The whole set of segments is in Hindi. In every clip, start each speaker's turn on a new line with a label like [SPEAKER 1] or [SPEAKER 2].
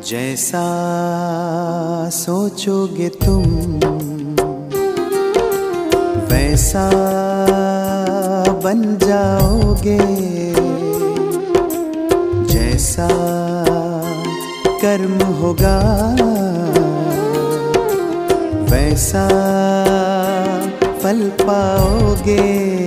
[SPEAKER 1] जैसा सोचोगे तुम वैसा बन जाओगे, जैसा कर्म होगा वैसा फल पाओगे।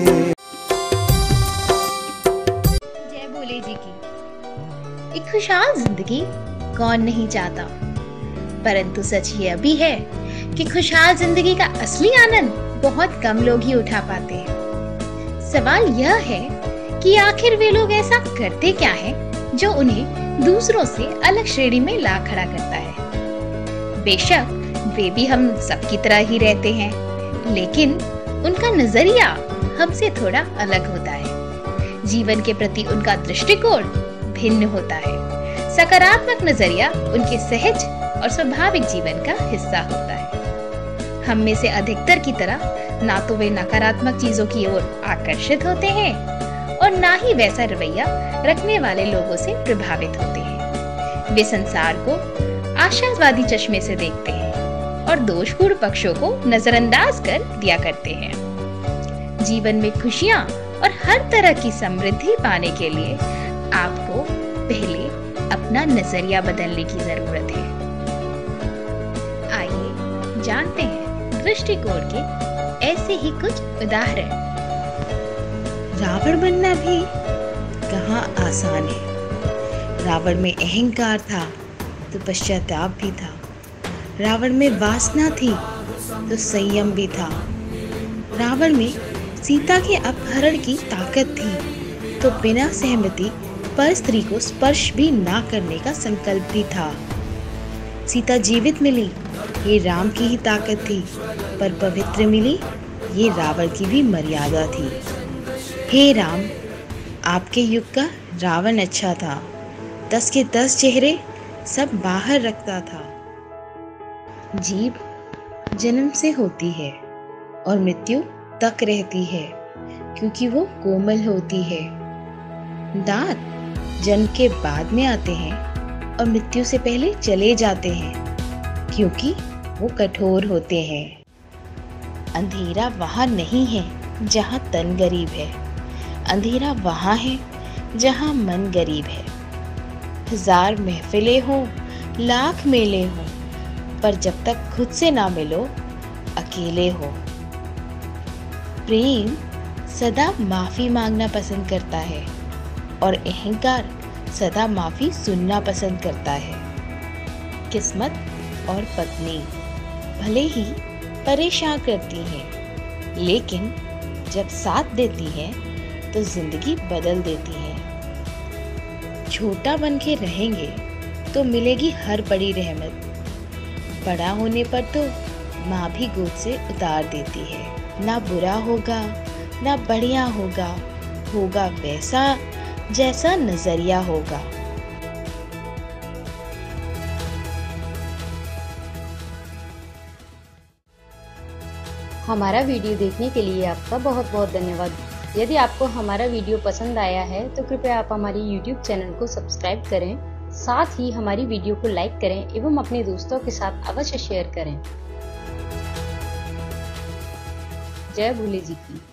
[SPEAKER 2] जय भोले जी की। एक खुशहाल जिंदगी कौन नहीं चाहता, परंतु सच ये भी है कि खुशहाल जिंदगी का असली आनंद बहुत कम लोग ही उठा पाते हैं। सवाल यह है कि आखिर वे लोग ऐसा करते क्या हैं जो उन्हें दूसरों से अलग श्रेणी में ला खड़ा करता है। बेशक वे भी हम सबकी तरह ही रहते हैं, लेकिन उनका नजरिया हमसे थोड़ा अलग होता है। जीवन के प्रति उनका दृष्टिकोण भिन्न होता है। सकारात्मक नजरिया उनके सहज और स्वाभाविक जीवन का हिस्सा होता है। हम में से अधिकतर की तरह ना तो वे नकारात्मक चीजों की ओर आकर्षित होते हैं और ना ही वैसा रवैया रखने वाले लोगों से प्रभावित होते हैं। वे संसार को आशावादी चश्मे से देखते हैं और दोषपूर्ण पक्षों को नजरअंदाज कर दिया करते हैं। जीवन में खुशियां और हर तरह की समृद्धि पाने के लिए आपको पहले अपना नजरिया बदलने की जरूरत है। आइए जानते हैं दृष्टिकोण के ऐसे ही कुछ उदाहरण।
[SPEAKER 3] रावण बनना भी कहाँ आसान है। रावण में अहंकार था तो पश्चाताप भी था। रावण में वासना थी तो संयम भी था। रावण में सीता के अपहरण की ताकत थी तो बिना सहमति पर स्त्री को स्पर्श भी ना करने का संकल्प भी था। सीता जीवित मिली, ये राम की ही ताकत थी, पर पवित्र मिली, ये रावण की भी मर्यादा थी। हे राम, आपके युग का रावण अच्छा था, 10 के 10 चेहरे सब बाहर रखता था। जीभ जन्म से होती है और मृत्यु तक रहती है क्योंकि वो कोमल होती है। दांत जन्म के बाद में आते हैं और मृत्यु से पहले चले जाते हैं क्योंकि वो कठोर होते हैं। अंधेरा वहाँ नहीं है जहाँ तन गरीब है, अंधेरा वहाँ है जहाँ मन गरीब है। 1000 महफिलें हों, लाख मेले हों, पर जब तक खुद से ना मिलो अकेले हो। प्रेम सदा माफी मांगना पसंद करता है और अहंकार सदा माफी सुनना पसंद करता है। किस्मत और पत्नी भले ही परेशान करती हैं, लेकिन जब साथ देती हैं तो जिंदगी बदल देती है। छोटा बन के रहेंगे तो मिलेगी हर बड़ी रहमत। बड़ा होने पर तो माँ भी गोद से उतार देती है। ना बुरा होगा ना बढ़िया होगा, होगा वैसा जैसा नजरिया होगा।
[SPEAKER 4] हमारा वीडियो देखने के लिए आपका बहुत बहुत धन्यवाद। यदि आपको हमारा वीडियो पसंद आया है तो कृपया आप हमारे YouTube चैनल को सब्सक्राइब करें, साथ ही हमारी वीडियो को लाइक करें एवं अपने दोस्तों के साथ अवश्य शेयर करें। जय भोले जी की।